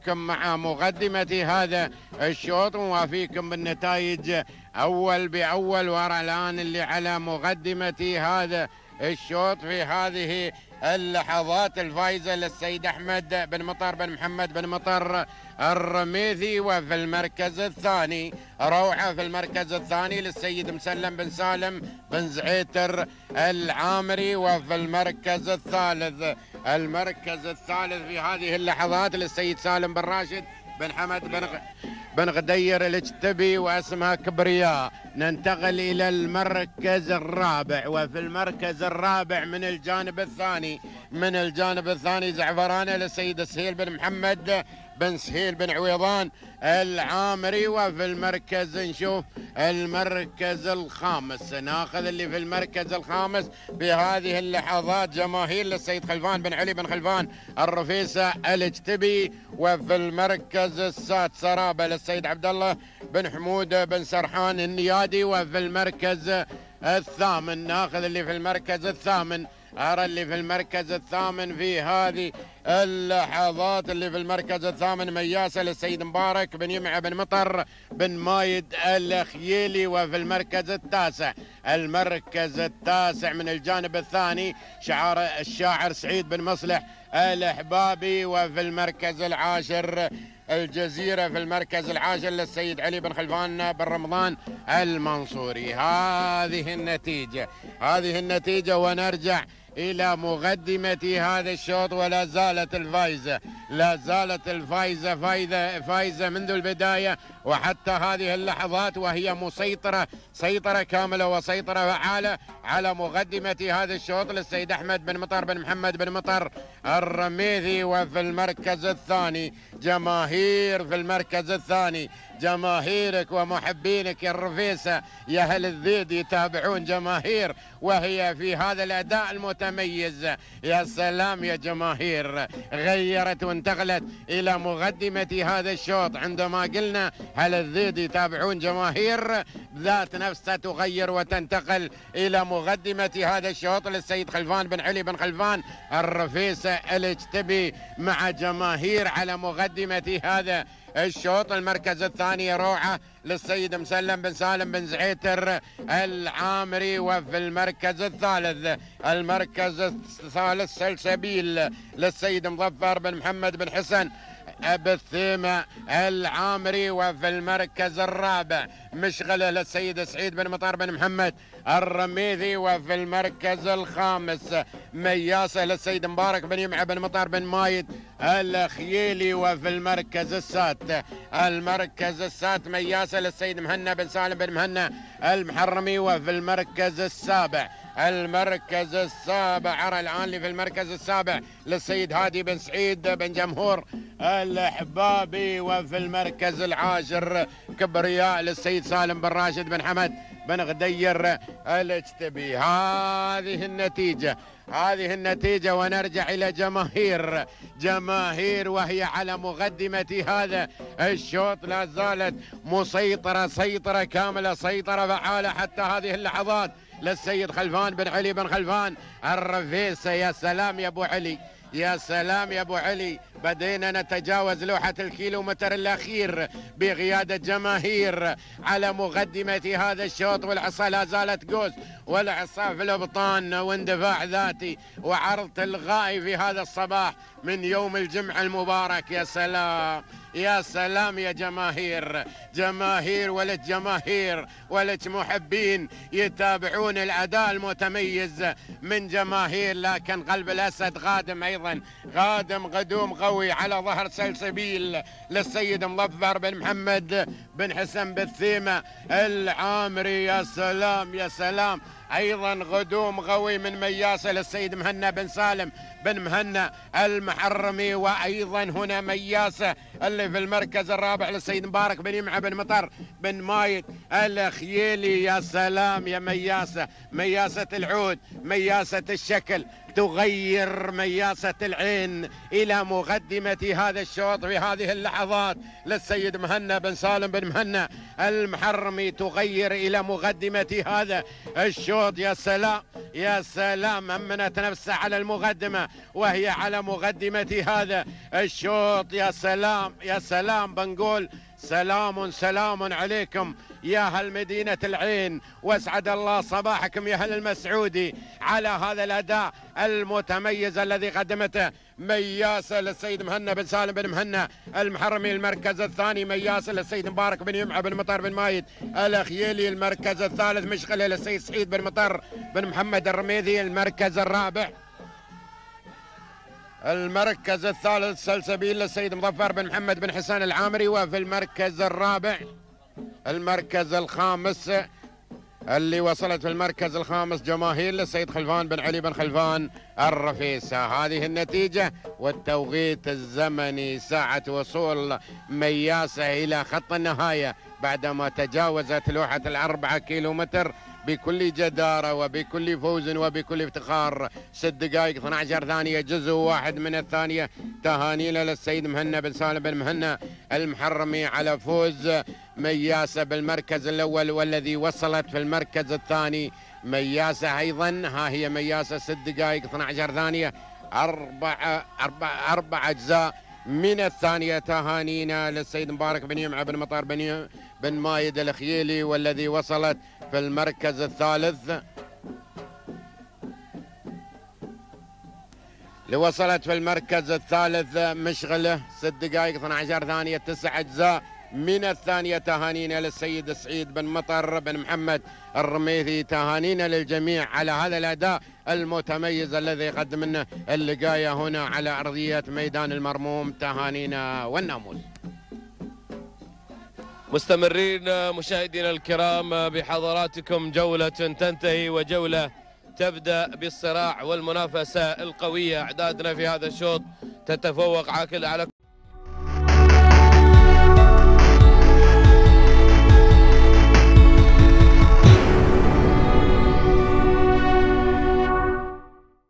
نترككم مع مقدمة هذا الشوط ونوافيكم بالنتائج أول بأول. وأرى الآن اللي على مقدمة هذا الشوط في هذه اللحظات الفائزة للسيد أحمد بن مطر بن محمد بن مطر الرميثي، وفي المركز الثاني روعة في المركز الثاني للسيد مسلم بن سالم بن زعيتر العامري، وفي المركز الثالث في هذه اللحظات للسيد سالم بن راشد بن حمد بن غدير الاجتبي واسمها كبرياء. ننتقل إلى المركز الرابع، وفي المركز الرابع من الجانب الثاني زعفرانة للسيد سهيل بن محمد بن سهيل بن عويضان العامري، وفي المركز نشوف المركز الخامس. ناخذ اللي في المركز الخامس بهذه اللحظات جماهير للسيد خلفان بن علي بن خلفان الرفيسة الاجتبي، وفي المركز السادس سرابة للسيد عبد الله بن حمود بن سرحان النيادي، وفي المركز الثامن ناخذ اللي في المركز الثامن. أرى اللي في المركز الثامن في هذه اللحظات اللي في المركز الثامن مياسة للسيد مبارك بن يمع بن مطر بن مايد الخييلي، وفي المركز التاسع من الجانب الثاني الشاعر سعيد بن مصلح الأحبابي، وفي المركز العاشر الجزيرة في المركز العاشر للسيد علي بن خلفان بن رمضان المنصوري. هذه النتيجة ونرجع إلى مقدمة هذا الشوط. ولا زالت الفائزة فائزة منذ البداية وحتى هذه اللحظات، وهي سيطرة كاملة وسيطرة فعالة على مقدمة هذا الشوط للسيد أحمد بن مطر بن محمد بن مطر الرميثي. وفي المركز الثاني جماهير، في المركز الثاني جماهيرك ومحبينك يا الرفيسة يا أهل الذيد يتابعون جماهير وهي في هذا الأداء المتميز. يا سلام يا جماهير، غيرت وانتقلت إلى مقدمة هذا الشوط. عندما قلنا أهل الذيد يتابعون جماهير، ذات نفسها تغير وتنتقل إلى مقدمة هذا الشوط للسيد خلفان بن علي بن خلفان الرفيسة الاجتبي مع جماهير على مقدمة هذا الشوط. المركز الثاني روعة للسيد مسلم بن سالم بن زعيتر العامري، وفي المركز الثالث سلسبيل للسيد مظفر بن محمد بن حسن بالثيمة العامري، وفي المركز الرابع مشغلة للسيد سعيد بن مطر بن محمد الرميثي، وفي المركز الخامس مياسة للسيد مبارك بن يمع بن مطر بن مايد الخييلي، وفي المركز السادس مياسة للسيد مهنا بن سالم بن مهنا المحرمي، وفي المركز السابع أرى الآن في المركز السابع للسيد هادي بن سعيد بن جمهور الأحبابي، وفي المركز العاشر كبرياء للسيد سالم بن راشد بن حمد بن غدير الاجتبي. هذه النتيجة ونرجع إلى جماهير وهي على مقدمة هذا الشوط لا زالت سيطرة كاملة، سيطرة فعالة حتى هذه اللحظات للسيد خلفان بن علي بن خلفان الرفيسة. يا سلام يا أبو علي، يا سلام يا أبو علي، بدينا نتجاوز لوحة الكيلومتر الأخير بقيادة جماهير على مقدمة هذا الشوط، والعصا لا زالت قوس والعصا في الأبطان واندفاع ذاتي وعرض تلغائي في هذا الصباح من يوم الجمعة المبارك. يا سلام يا سلام يا جماهير ولج محبين يتابعون الأداء المتميز من جماهير، لكن قلب الأسد قادم قدوم قوي على ظهر سلسبيل للسيد مظفر بن محمد بن حسن بالثيمة العامري. يا سلام يا سلام، أيضا قدوم قوي من مياسة للسيد مهنا بن سالم بن مهنا المحرمي، وأيضا هنا مياسة اللي في المركز الرابع للسيد مبارك بن يمع بن مطر بن مايد الخييلي. يا سلام يا مياسة العود، مياسة الشكل، تغير مياسة العين إلى مقدمة هذا الشوط في هذه اللحظات للسيد مهنا بن سالم بن مهنا المحرمي، تغير إلى مقدمة هذا الشوط. يا سلام يا سلام، أمنت نفسها على المقدمة وهي على مقدمة هذا الشوط. يا سلام يا سلام، بنقول سلام سلام عليكم يا أهل مدينة العين، واسعد الله صباحكم يا أهل المسعودي على هذا الأداء المتميز الذي قدمته مياسة للسيد مهنا بن سالم بن مهنا المحرمي. المركز الثاني مياسة للسيد مبارك بن يمعة بن مطر بن مايد الأخيلي. المركز الثالث مشغلة للسيد سعيد بن مطر بن محمد الرميذي. المركز الرابع المركز الثالث سلسبيل للسيد مظفر بن محمد بن حسان العامري. وفي المركز الرابع المركز الخامس اللي وصلت في المركز الخامس جماهير للسيد خلفان بن علي بن خلفان الرفيسة. هذه النتيجة والتوقيت الزمني ساعة وصول مياسة إلى خط النهاية بعدما تجاوزت لوحة ال4 كيلومتر بكل جدارة وبكل فوز وبكل افتخار. 6 دقائق 12 ثانية جزء واحد من الثانية. تهانينا للسيد مهنا بن سالم بن مهنا المحرمي على فوز مياسة بالمركز الأول، والذي وصلت في المركز الثاني مياسة أيضا. ها هي مياسة 6 دقائق 12 ثانية 4 أجزاء من الثانية. تهانينا للسيد مبارك بن يمعة بن مطر بن مايد الخيلي، والذي وصلت في المركز الثالث. اللي وصلت في المركز الثالث مشغلة 6 دقائق 12 ثانية 9 أجزاء من الثانية. تهانينا للسيد سعيد بن مطر بن محمد الرميثي. تهانينا للجميع على هذا الأداء المتميز الذي قدمنا اللقاية هنا على أرضية ميدان المرموم. تهانينا والناموس. مستمرين مشاهدينا الكرام بحضراتكم، جولة تنتهي وجولة تبدأ بالصراع والمنافسة القوية. أعدادنا في هذا الشوط تتفوق على